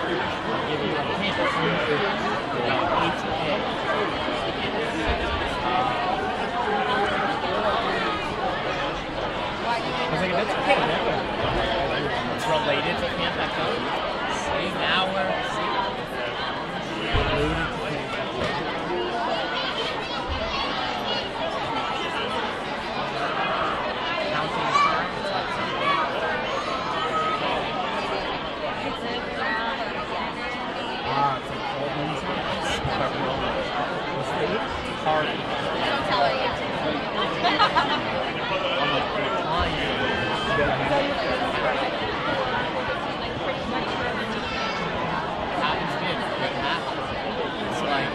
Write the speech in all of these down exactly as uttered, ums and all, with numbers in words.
give you a hint. H A. I was like, that's okay. It's related to Tampico. See, now we're related to Ah, it's like Coleman's. What's the Harvey. I don't tell her yet. I'm like, declining. It happens to me. It happens. It's like,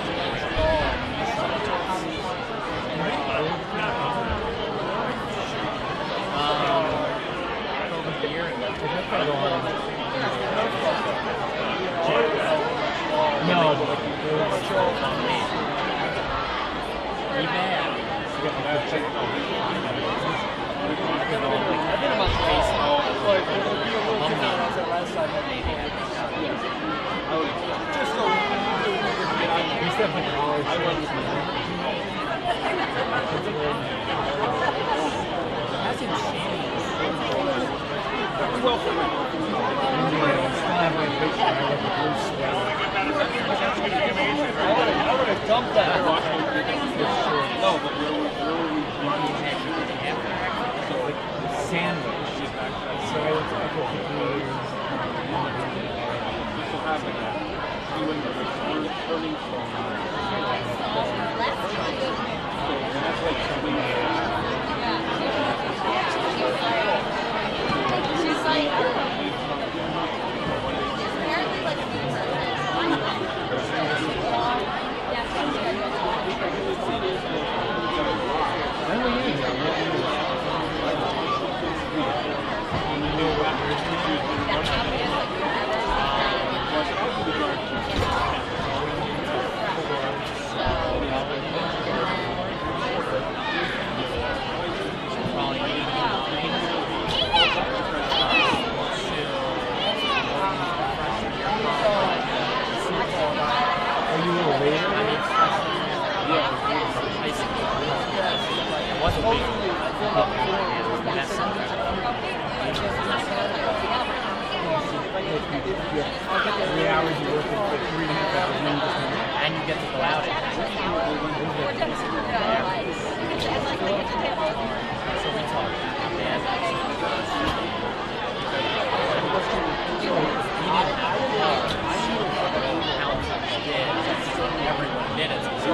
um, over here and no, but like you do eBay. You get the check. I've been about Facebook. Like, I'm not. Maybe. Just so You said like college. I went That's insane. well for me. I would have dumped that. No, but where were we? Sandwich. So I was up for three years. This will happen. You went to the turning from. So that's like something. She's like, apparently like When were you here? Three hours you work for three and a half hours and you get to go out at night. So we talk about that. Everyone did it. So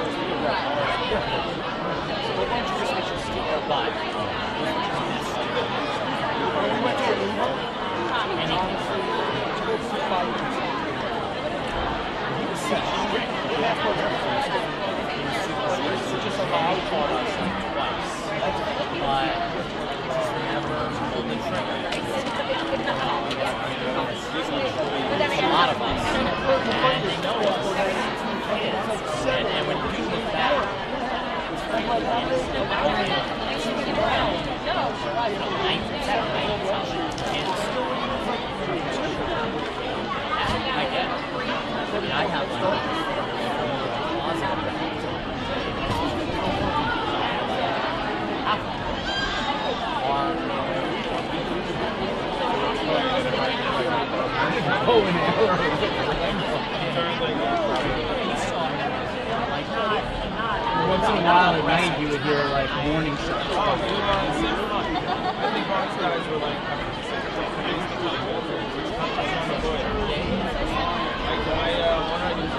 why don't you just make your sticker by? We went to anything. Just allowed for us twice, but just never pulled the trigger. A lot of us, and they know us, and, and when you look back, it's I get it. I mean, I have like Oh, an error. Once in a while at night you would hear like warning shots. Oh, we were on the same run. I think Bronx guys were like like my uh, one I used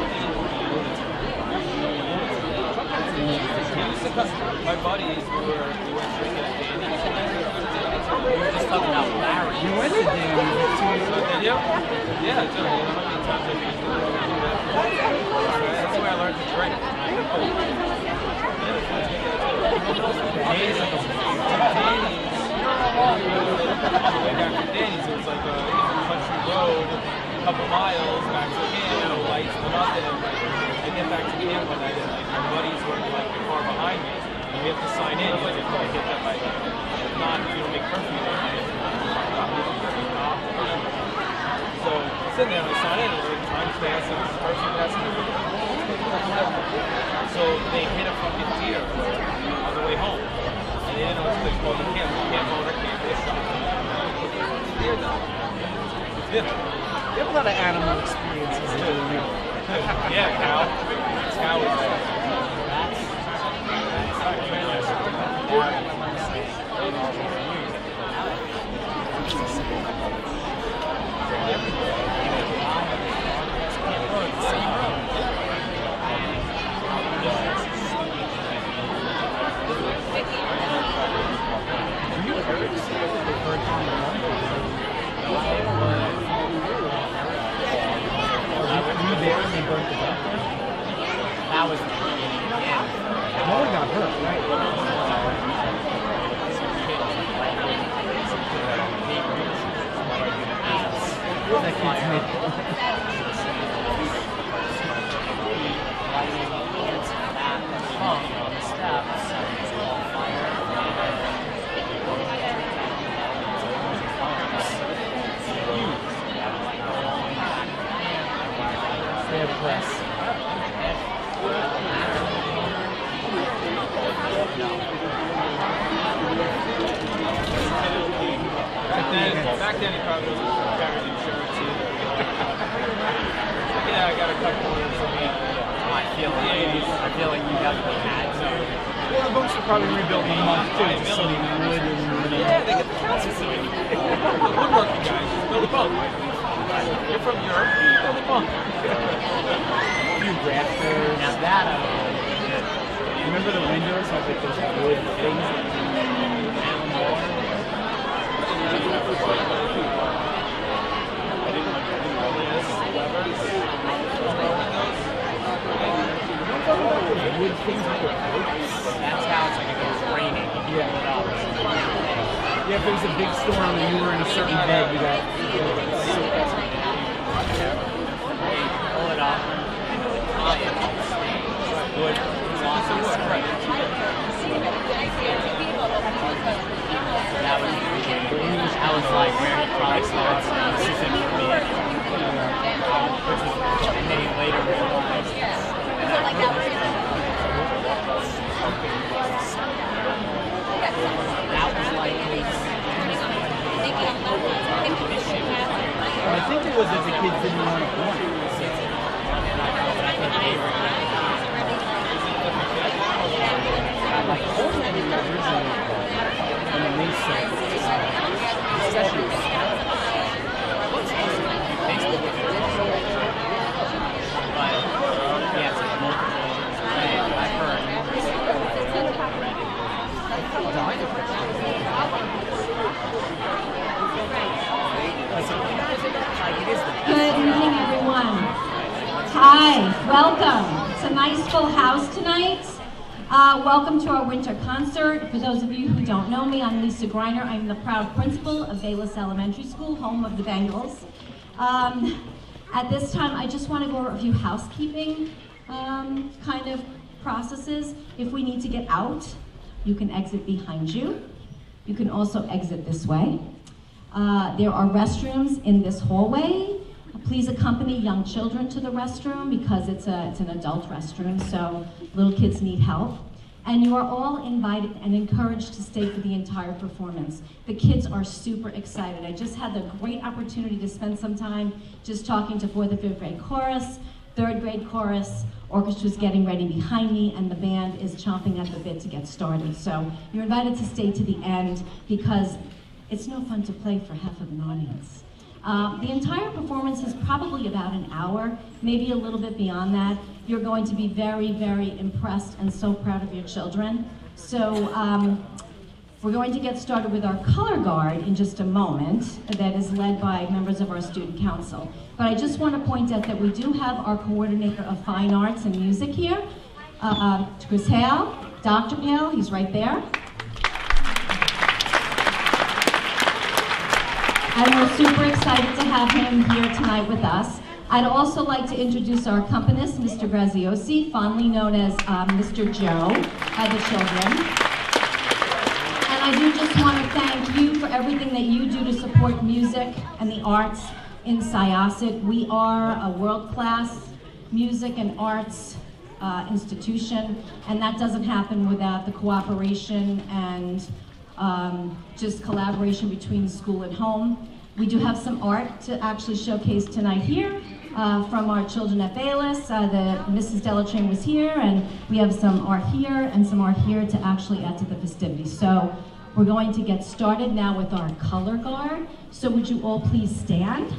to my buddies were we went drinking at Danny's. We were just talking about Larry. You went to Danny's. Did you? Yeah, Joe. You know how many times I've been to that's where I learned to drink. Danny's like a Danny's. On the way back to Danny's, it was like a, it was a country road, a couple miles back to camp, no lights, no nothing. I get back to camp one night and like my buddies were like the car behind me, and we have to sign in. Like if I hit that like not, you don't make curfew. So sitting there, my son in, and they're trying to dance, and the person passing the So they hit a fucking deer on the way home. And they didn't know what to do. Well, you can't, you can't go on a camp, they shot them. The deer died. Yeah. You have a lot of animal experiences too. Yeah, cow. Cow was there. That was the beginning. Yeah. No one got hurt, right? That kid's made Back then, he probably was carrying insurance. Yeah, I got a couple of them. I feel like I feel like you definitely had to. Well, the boats were probably rebuilt in a month too, just so they wood and Yeah, they get the council to it. The woodworking guys just build a boat. You're from Europe, you build a boat. a few rafters. Now that uh, Remember the windows had like those wood things? Wood things with their ropes. that's how it's like if it was raining. You Yeah. pull it up. Yeah, if there was a big storm and you were in a certain bed, you got Pull it up. Tie it on the stage. Wood. Lots of wood. Right. That was the beginning. I was like, where did probably starts? This isn't for me. And then he later realized. Like that was That was like his I think it was that the kids didn't want to play. Like Coleman originally, and then they said sessions. But yeah, it's like multiple. I've heard. Good evening, everyone. Hi, welcome. It's a nice full house tonight. Uh, welcome to our winter concert. For those of you who don't know me, I'm Lisa Greiner. I'm the proud principal of Bayless Elementary School, home of the Bengals. Um, at this time, I just want to go over a few housekeeping um, kind of processes. If we need to get out, you can exit behind you. You can also exit this way. Uh, there are restrooms in this hallway. Please accompany young children to the restroom because it's, a, it's an adult restroom, so little kids need help. And you are all invited and encouraged to stay for the entire performance. The kids are super excited. I just had the great opportunity to spend some time just talking to fourth and fifth grade chorus, third grade chorus, orchestra's getting ready behind me, and the band is chomping at the bit to get started. So you're invited to stay to the end because it's no fun to play for half of an audience. Uh, the entire performance is probably about an hour, maybe a little bit beyond that. You're going to be very, very impressed and so proud of your children. So um, we're going to get started with our color guard in just a moment that is led by members of our student council. But I just want to point out that we do have our coordinator of fine arts and music here, uh, Chris Hale, Doctor Hale, he's right there. And we're super excited to have him here tonight with us. I'd also like to introduce our accompanist, Mister Graziosi, fondly known as um, Mister Joe by the children. And I do just want to thank you for everything that you do to support music and the arts in Syosset. We are a world-class music and arts uh, institution, and that doesn't happen without the cooperation and um, just collaboration between school and home. We do have some art to actually showcase tonight here uh, from our children at Bayless. Uh, the Missus Delatrain was here, and we have some art here and some art here to actually add to the festivities. So we're going to get started now with our color guard. So would you all please stand?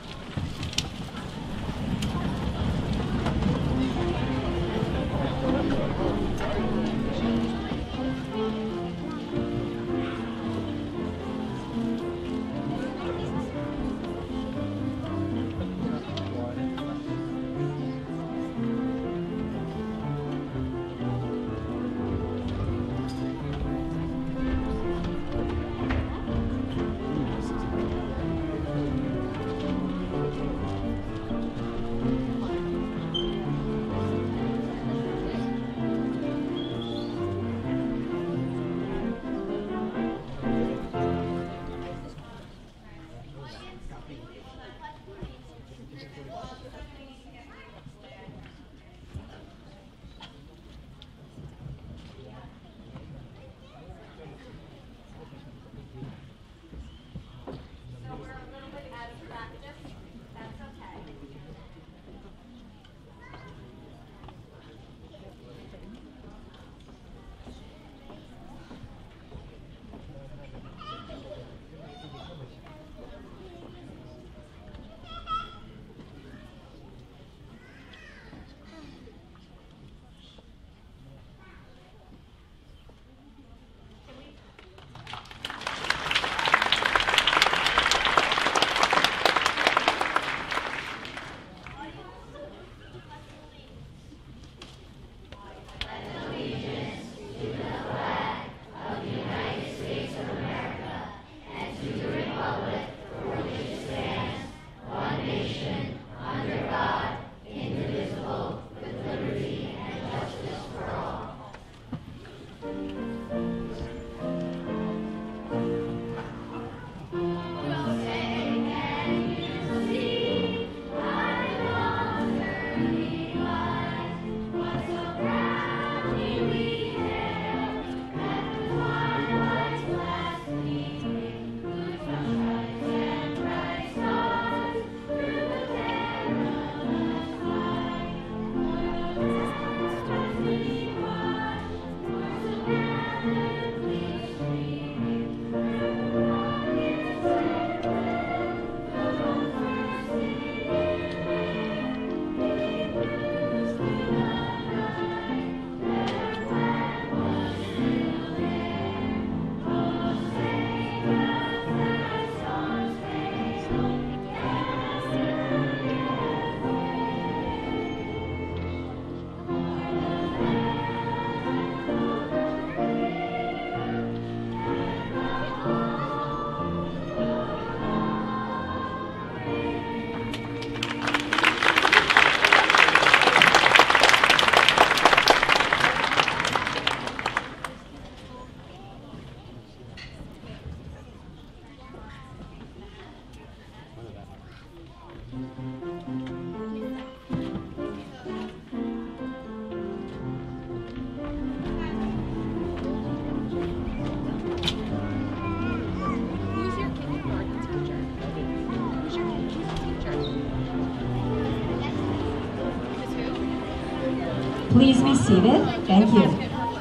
Please be seated. Thank you.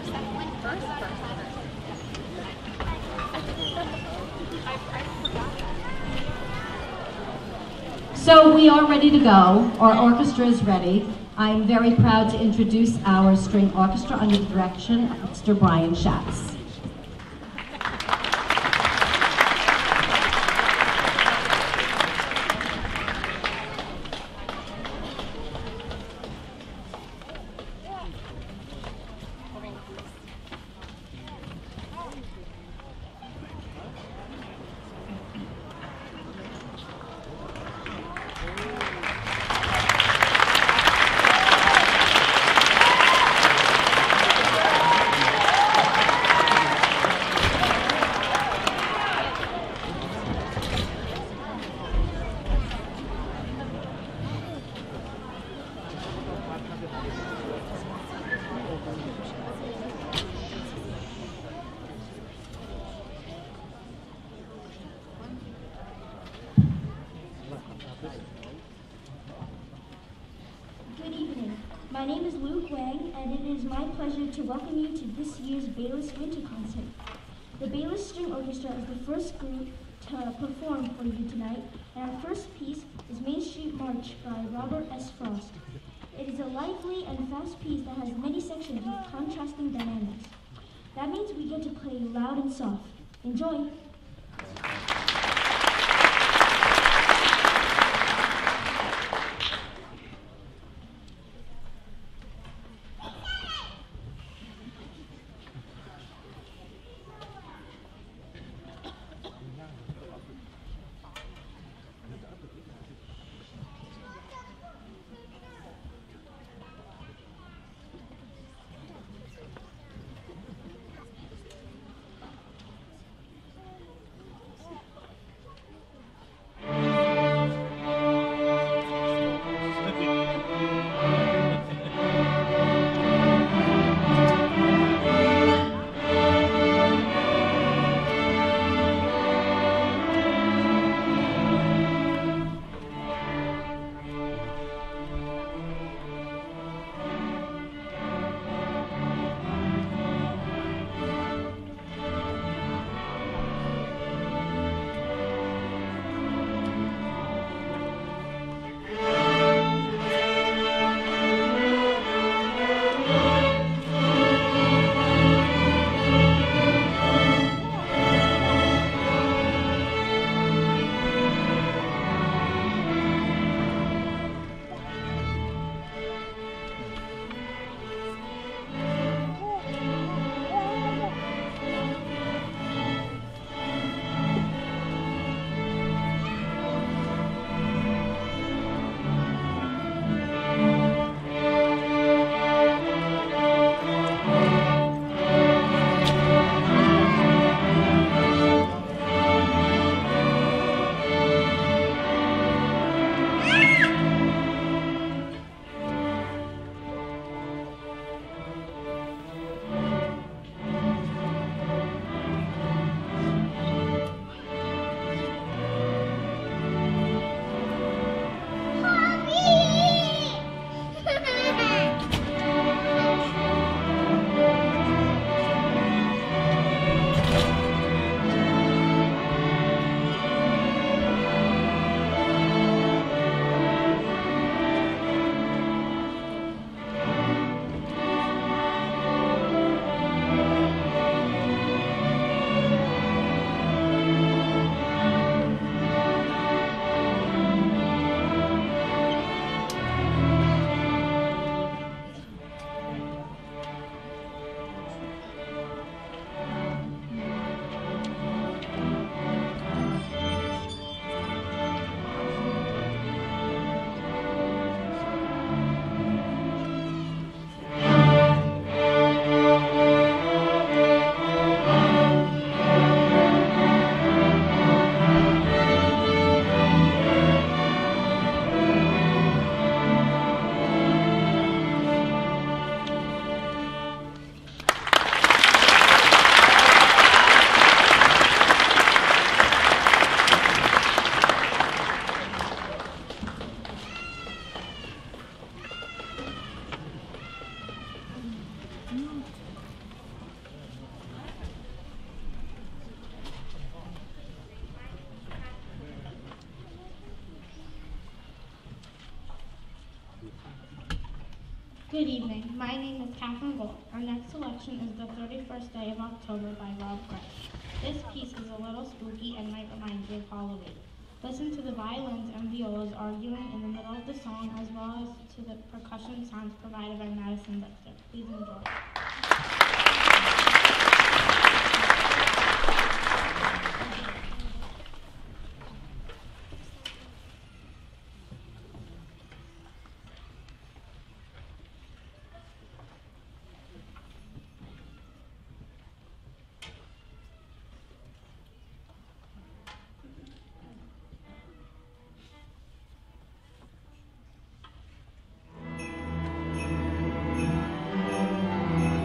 So we are ready to go. Our orchestra is ready. I'm very proud to introduce our string orchestra under the direction of Mister Brian Schatz. Gang, and it is my pleasure to welcome you to this year's Bayless Winter Concert. The Bayless String Orchestra is the first group to perform for you tonight, and our first piece is Main Street March by Robert S. Frost. It is a lively and fast piece that has many sections with contrasting dynamics. That means we get to play loud and soft. Enjoy! Good evening. My name is Catherine Gold. Our next selection is The thirty-first Day of October by Rob Grice. This piece is a little spooky and might remind you of Halloween. Listen to the violins and violas arguing in the middle of the song, as well as to the percussion sounds provided by Madison Dexter. Please enjoy. Thank you.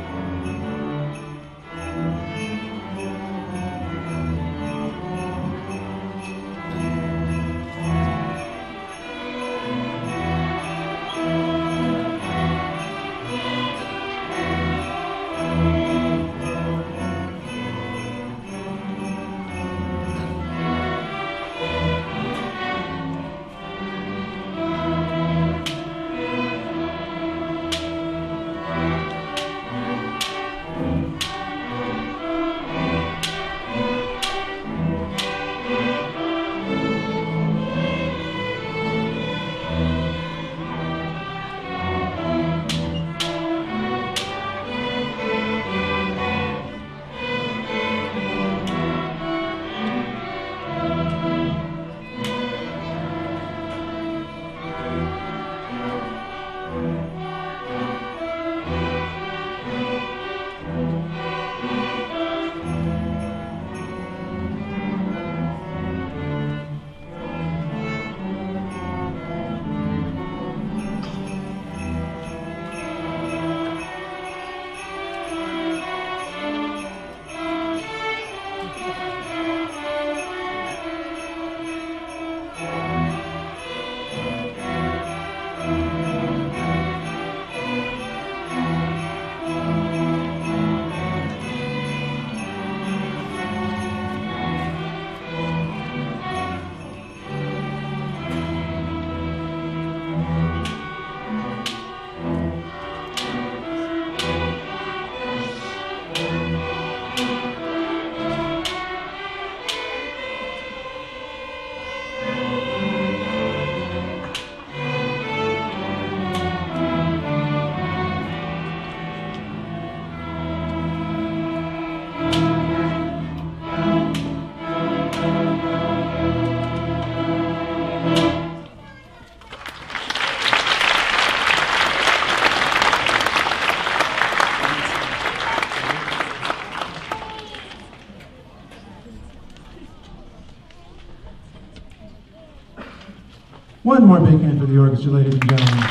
One more big hand for the orchestra, ladies and gentlemen.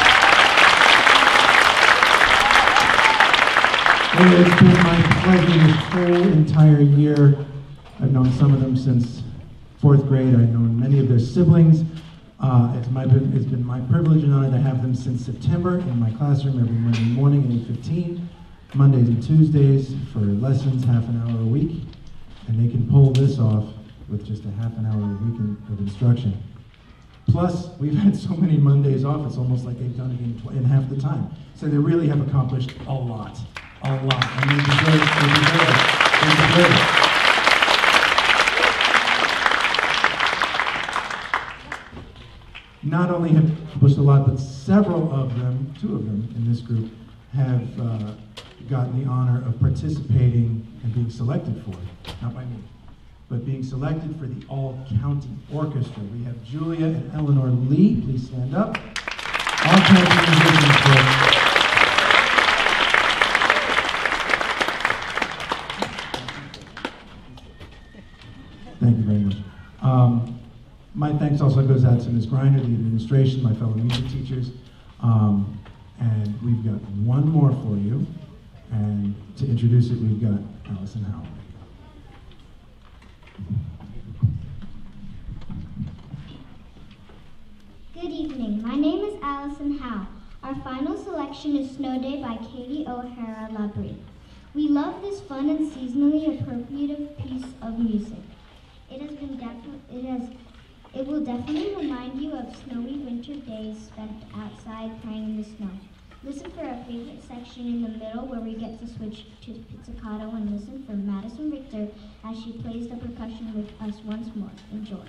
It's been my pleasure this whole entire year. I've known some of them since fourth grade. I've known many of their siblings. Uh, it's, my, it's been my privilege and honor to have them since September in my classroom every Monday morning at eight fifteen, Mondays and Tuesdays for lessons, half an hour a week. And they can pull this off with just a half an hour a week of instruction. Plus, we've had so many Mondays off, it's almost like they've done it in, tw in half the time. So they really have accomplished a lot, a lot. And they deserve it, they deserve it, they deserve it. Not only have accomplished a lot, but several of them, two of them in this group, have uh, gotten the honor of participating and being selected for it, not by me, but being selected for the All-County Orchestra. We have Julia and Eleanor Lee. Please stand up. All-County musicians for Thank you very much. Um, my thanks also goes out to Miz Griner, the administration, my fellow music teachers. Um, and we've got one more for you. And to introduce it, we've got Allison Howell. Good evening. My name is Allison Howe. Our final selection is Snow Day by Katie O'Hara Labrie. We love this fun and seasonally appropriate piece of music. It has been defi- it has it will definitely remind you of snowy winter days spent outside playing in the snow. Listen for our favorite section in the middle where we get to switch to pizzicato and listen for Madison Richter as she plays the percussion with us once more. Enjoy.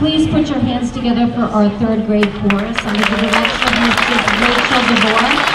please put your hands together for our third grade chorus under the direction of Missus Rachel DeVore.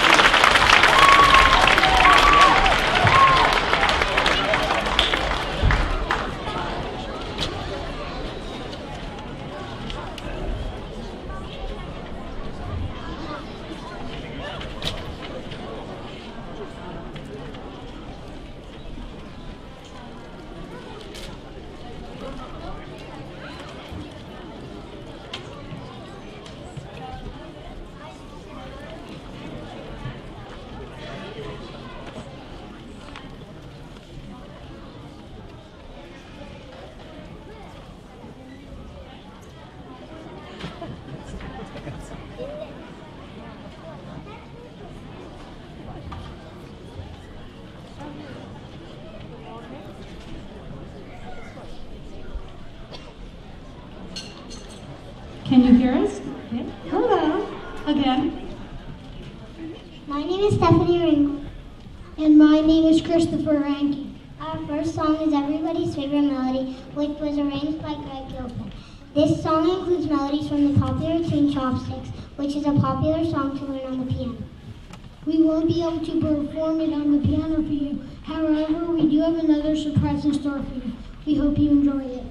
Can you hear us? Okay. Hello, again. My name is Stephanie Ringo. And my name is Christopher Rankin. Our first song is everybody's favorite melody, which was arranged by Greg Gilpin. This song includes melodies from the popular tune Chopsticks, which is a popular song to learn on the piano. We won't be able to perform it on the piano for you. However, we do have another surprise in store for you. We hope you enjoy it.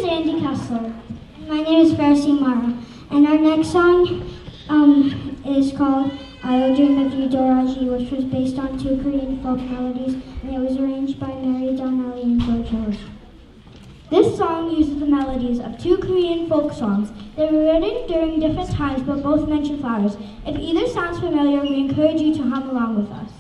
Andy Kessler. My name is Farsi Mara. And our next song um, is called I'll Dream of You, Doraji, which was based on two Korean folk melodies, and it was arranged by Mary Donnelly and George Hillis. This song uses the melodies of two Korean folk songs. They were written during different times, but both mention flowers. If either sounds familiar, we encourage you to hum along with us.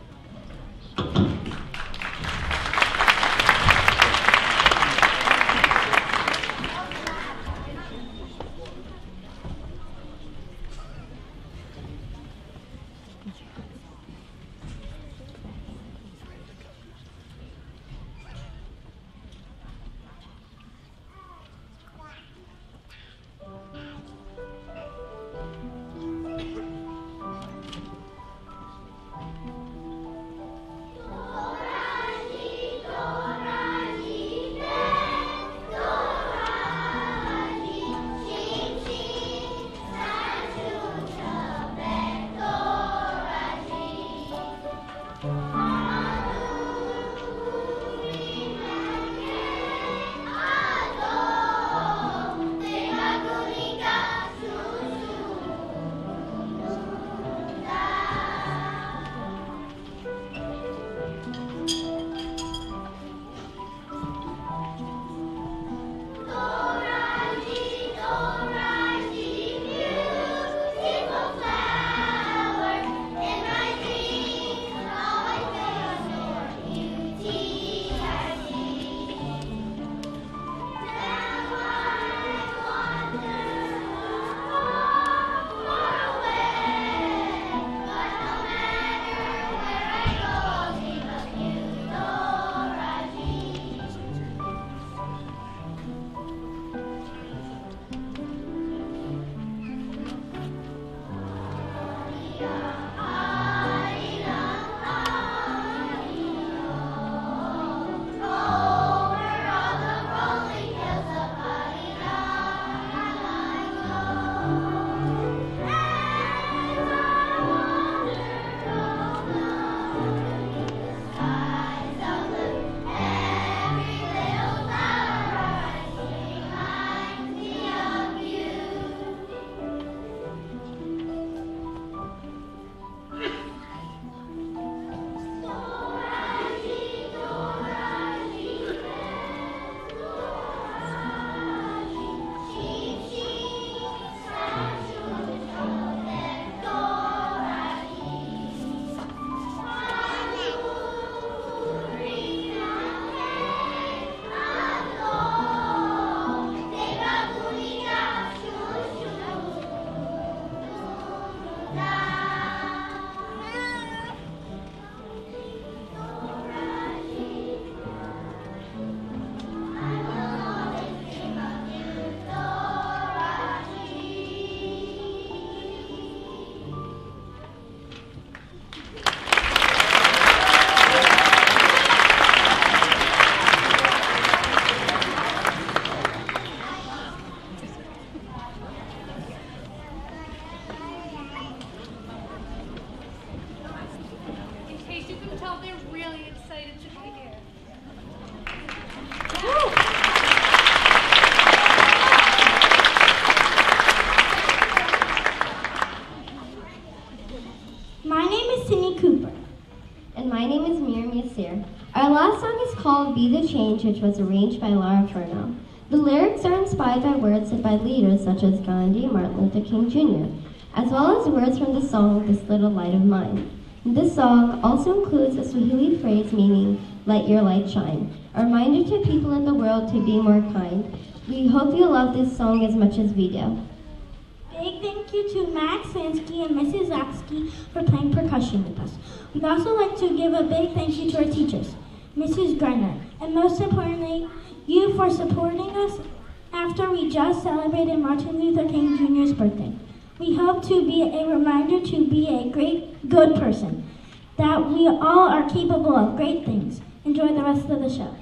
Be the Change, which was arranged by Laura Furno. The lyrics are inspired by words said by leaders such as Gandhi and Martin Luther King Junior, as well as words from the song This Little Light of Mine. This song also includes a Swahili phrase meaning, let your light shine, a reminder to people in the world to be more kind. We hope you love this song as much as we do. Big thank you to Max Lansky and Missus Zaksky for playing percussion with us. We'd also like to give a big thank you to our teachers, Missus Greiner, and most importantly, you for supporting us after we just celebrated Martin Luther King Junior's birthday. We hope to be a reminder to be a great, good person, that we all are capable of great things. Enjoy the rest of the show.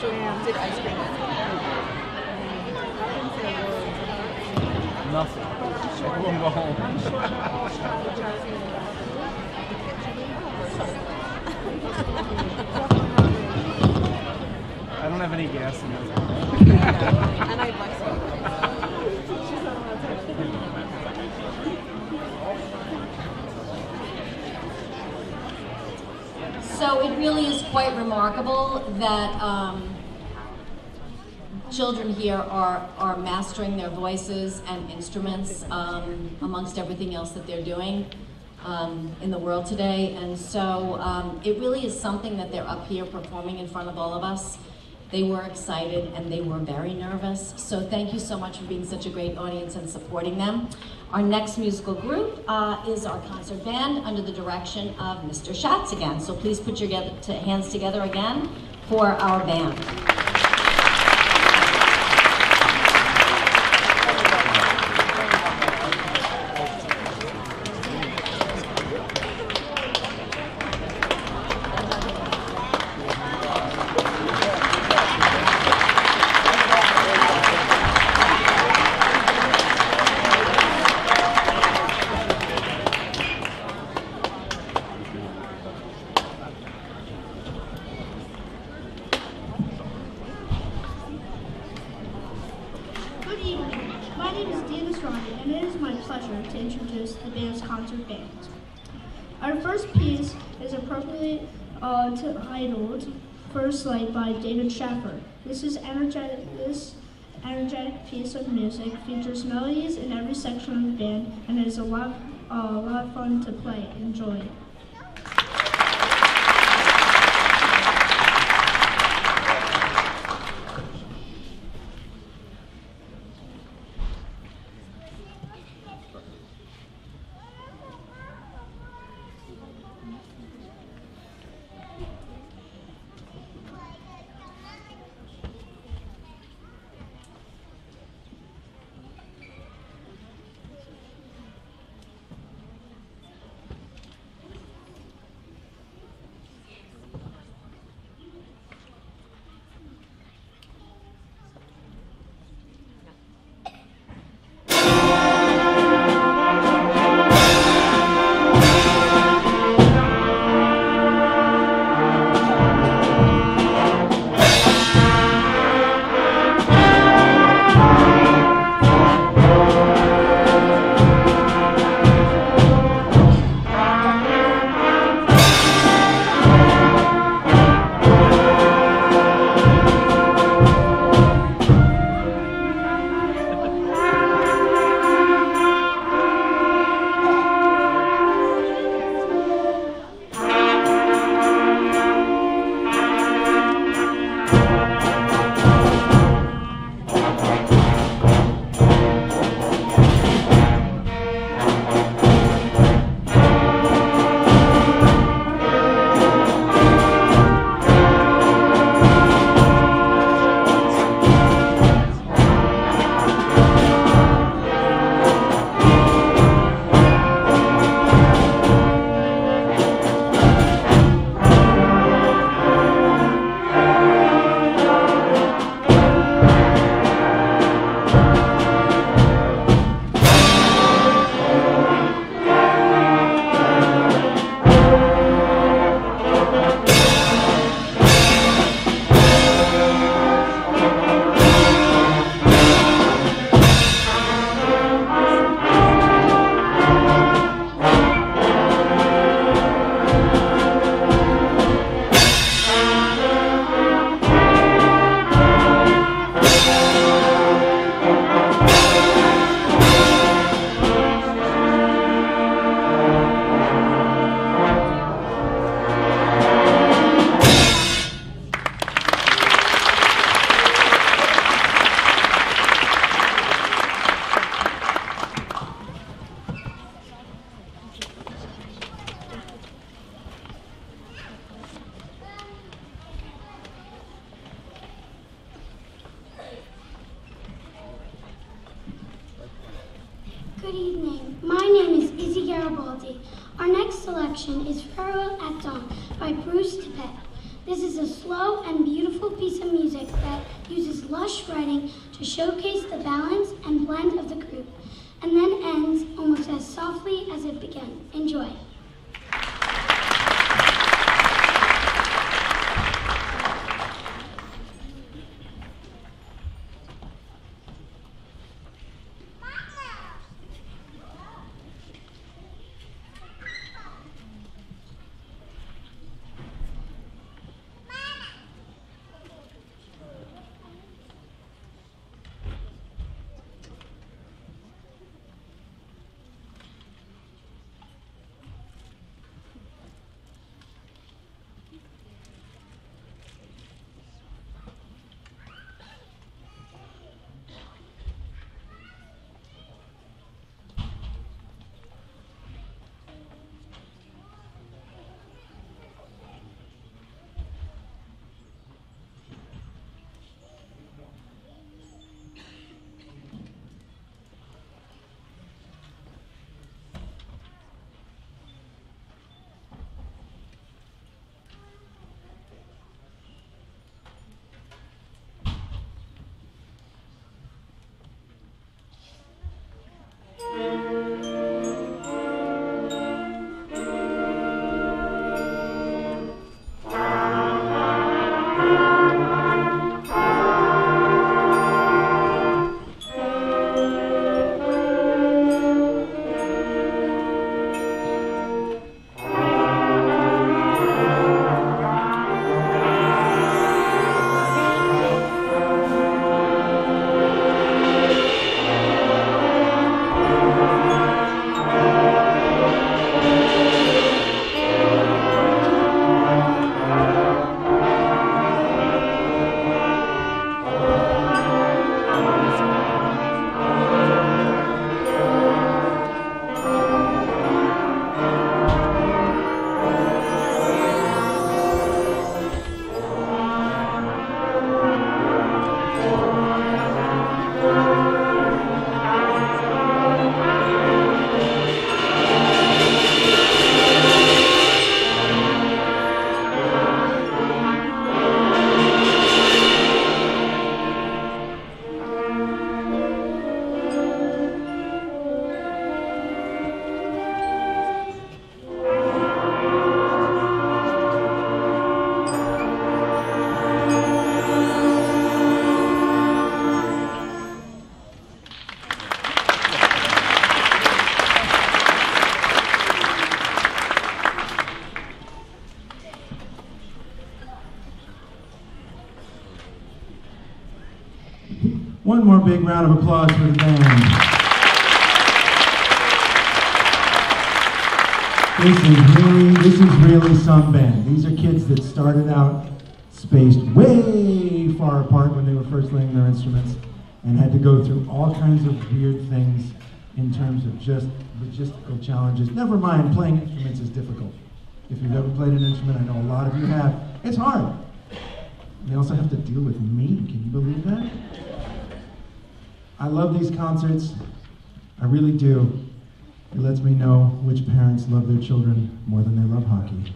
did ice cream. Nothing. Everyone go home. I don't have any gas in it. And I'd like some. So it really is quite remarkable that um, children here are, are mastering their voices and instruments um, amongst everything else that they're doing um, in the world today. And so um, it really is something that they're up here performing in front of all of us. They were excited and they were very nervous. So thank you so much for being such a great audience and supporting them. Our next musical group uh, is our concert band under the direction of Mister Schatz again. So please put your get to hands together again for our band. Good evening. My name is Dana Strandi, and it is my pleasure to introduce the band's concert band. Our first piece is appropriately uh, titled First Light by David Schaffer. This is energetic. This energetic piece of music features melodies in every section of the band, and it is a lot, uh, a lot of fun to play. Enjoy. Good evening. My name is Izzy Garibaldi. Our next selection is Farewell at Dawn by Bruce Tippett. This is a slow and beautiful piece of music that uses lush writing to showcase the balance and blend of the group, and then ends almost as softly as it began. Enjoy. One more big round of applause for the band. This is really, this is really some band. These are kids that started out spaced way far apart when they were first learning their instruments and had to go through all kinds of weird things in terms of just logistical challenges. Never mind, playing instruments is difficult. If you've ever played an instrument, I know a lot of you have, it's hard. They also have to deal with me, can you believe that? I love these concerts, I really do. It lets me know which parents love their children more than they love hockey.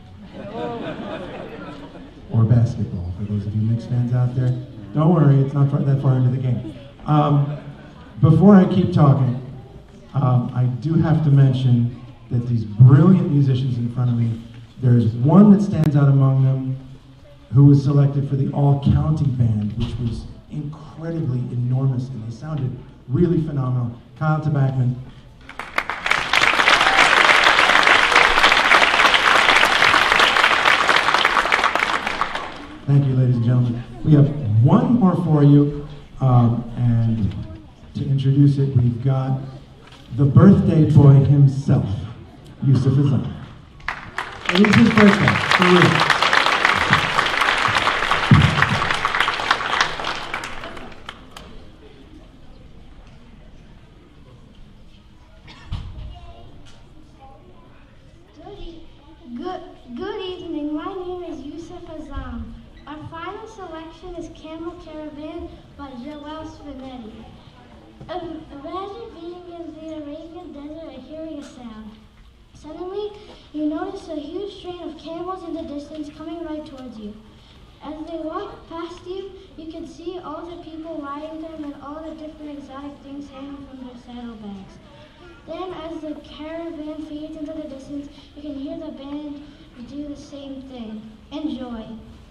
Or basketball, for those of you Knicks fans out there. Don't worry, it's not far, that far into the game. Um, before I keep talking, um, I do have to mention that these brilliant musicians in front of me, there's one that stands out among them who was selected for the all-county band, which was incredibly enormous, and they sounded really phenomenal. Kyle Tabachman. Thank you, ladies and gentlemen. We have one more for you, um, and to introduce it, we've got the birthday boy himself, Yusuf Azam. It is his birthday, for real. Good, good evening. My name is Yusuf Azam. Our final selection is Camel Caravan by Joel Spinetti. Um, imagine being in the Arabian desert and hearing a sound. Suddenly, you notice a huge train of camels in the distance coming right towards you. As they walk past you, you can see all the people riding them and all the different exotic things hanging from their saddlebags. Then as the caravan fades into the distance, you can hear the band do the same thing. Enjoy.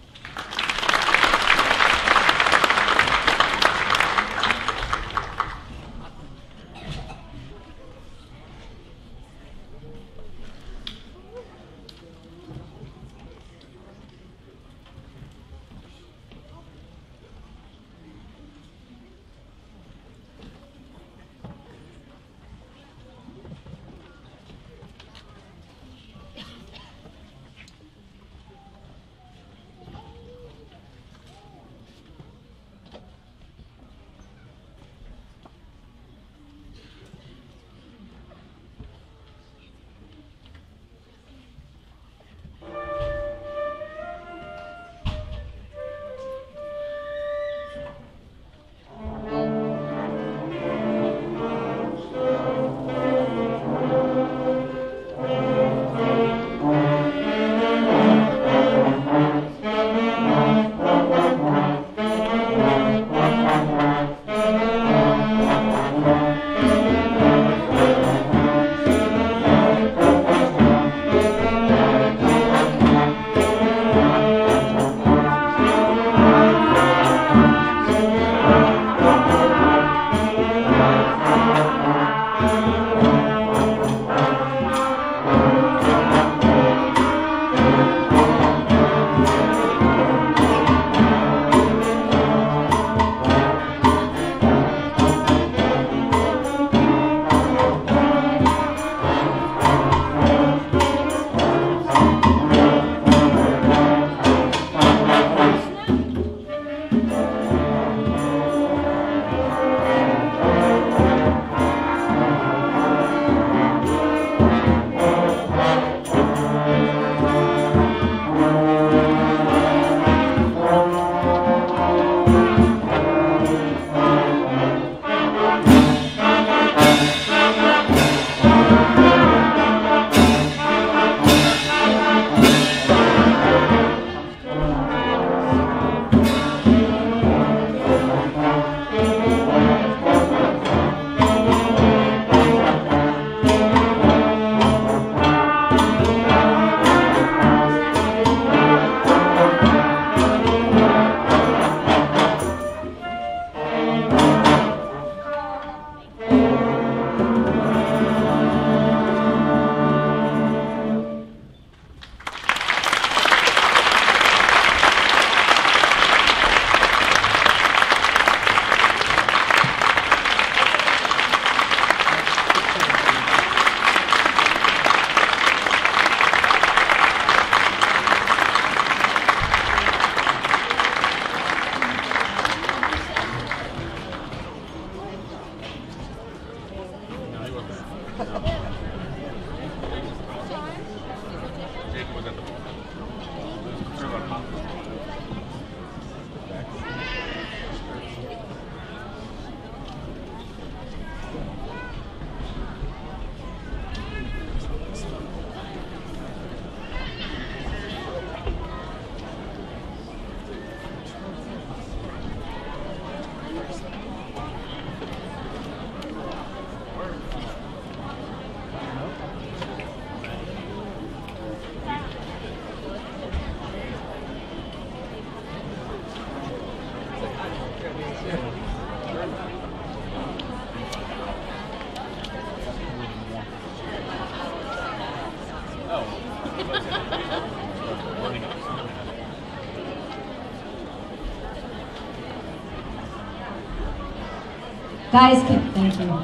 Guys, can, thank you.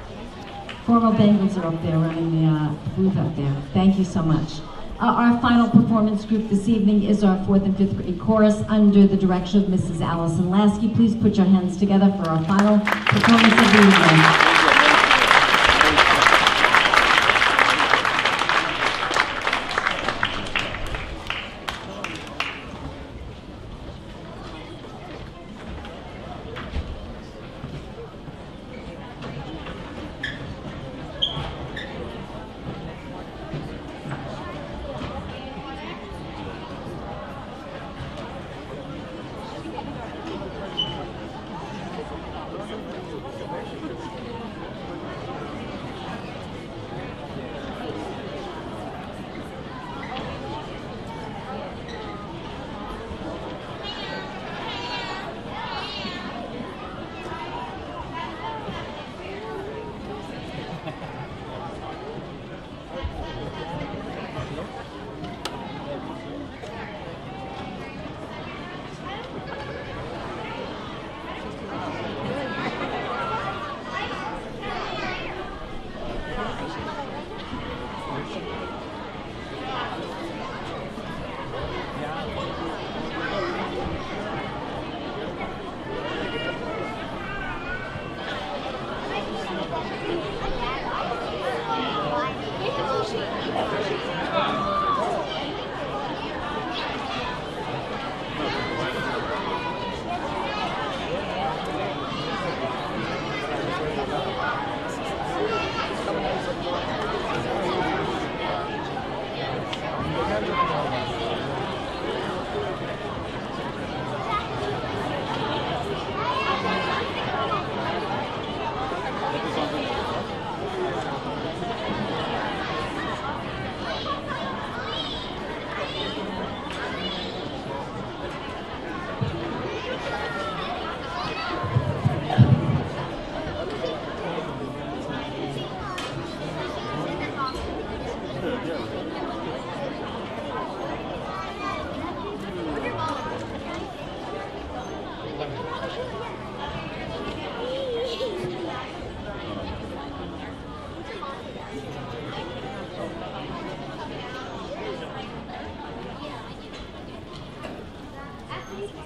Formal Bengals are up there running the uh, booth up there. Thank you so much. Uh, our final performance group this evening is our fourth and fifth grade chorus under the direction of Missus Allison Lasky. Please put your hands together for our final performance of the evening.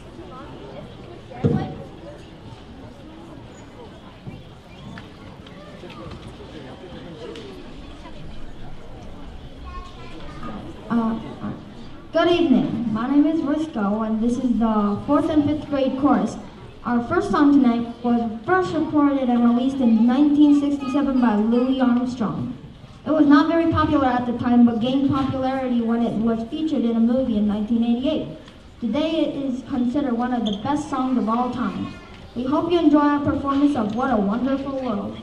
Uh, good evening. My name is Risco, and this is the fourth and fifth grade chorus. Our first song tonight was first recorded and released in nineteen sixty-seven by Louis Armstrong. It was not very popular at the time, but gained popularity when it was featured in a movie in nineteen eighty-eight. Today it is considered one of the best songs of all time. We hope you enjoy our performance of What a Wonderful World.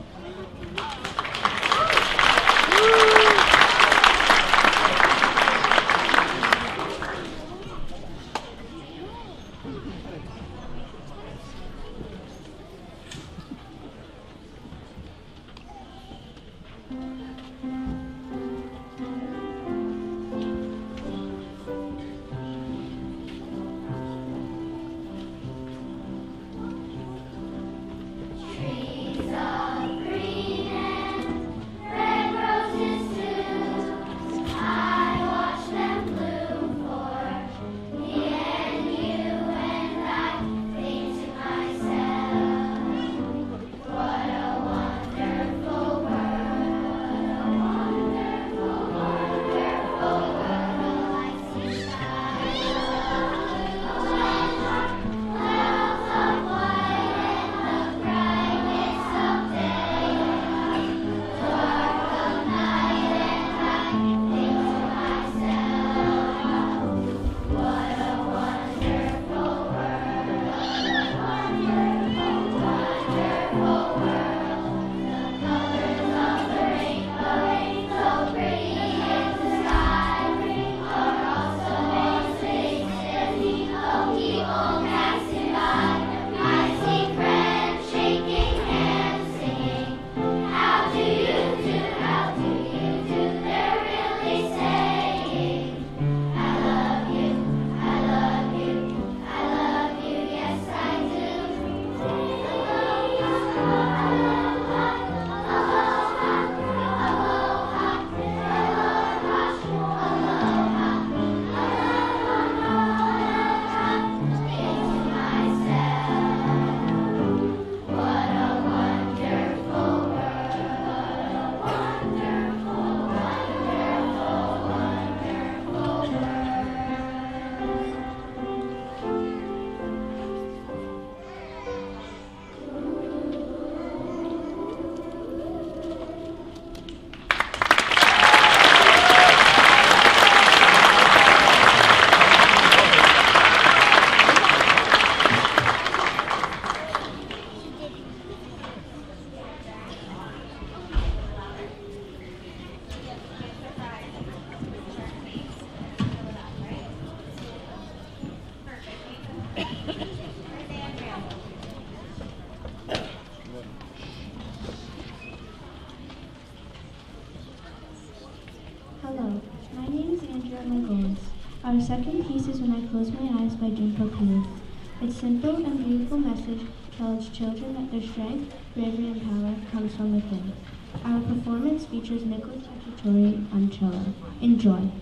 Hello, my name is Andrea Margolis. Our second piece is When I Close My Eyes by Jim Papoulis. Its simple and beautiful message tells children that their strength, bravery, and power comes from within. Our performance features Nicholas Cacciatore on cello. Enjoy.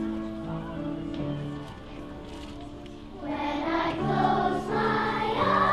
When I close my eyes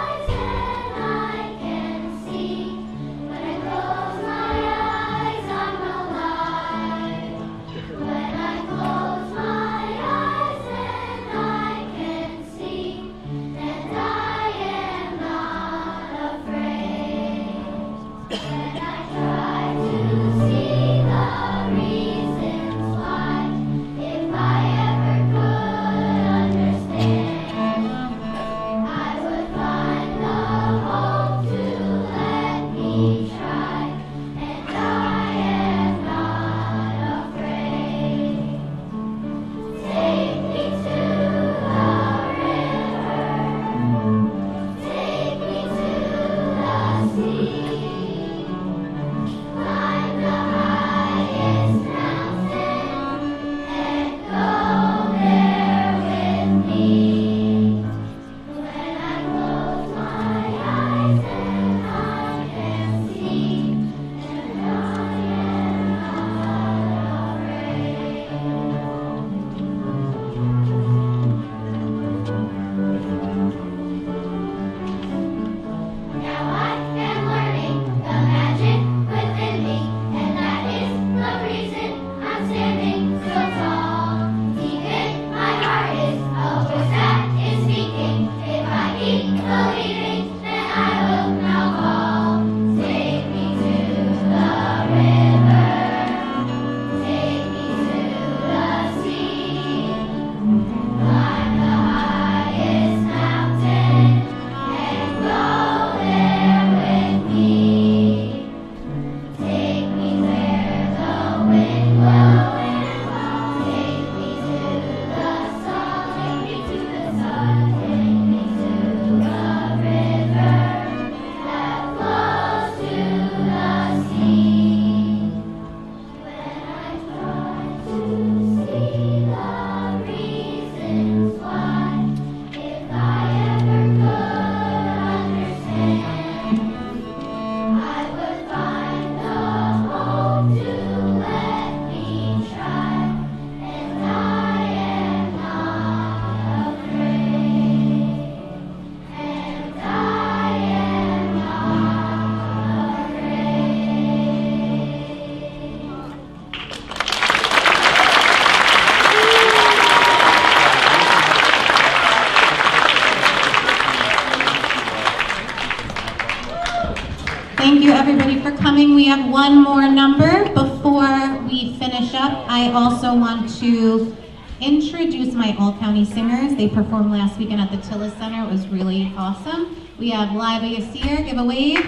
one more number before we finish up. I also want to introduce my all-county singers. They performed last weekend at the Tillis Center. It was really awesome. We have Liva Yassir, give a wave.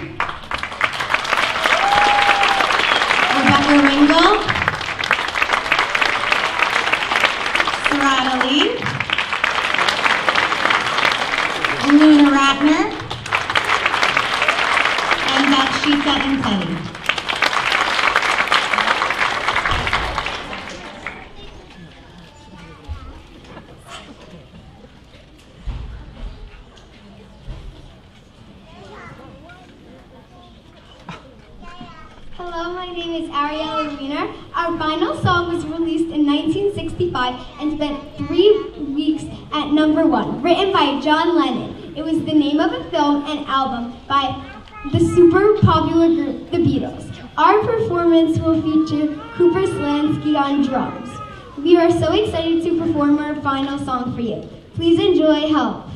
Rebecca Ringel. Sarada Lee. Luna Ratner. And Dakshita and Teddy. Hello, my name is Ariella Wiener. Our final song was released in nineteen sixty-five and spent three weeks at number one, written by John Lennon. It was the name of a film and album by the super popular group, The Beatles. Our performance will feature Cooper Slansky on drums. We are so excited to perform our final song for you. Please enjoy Help.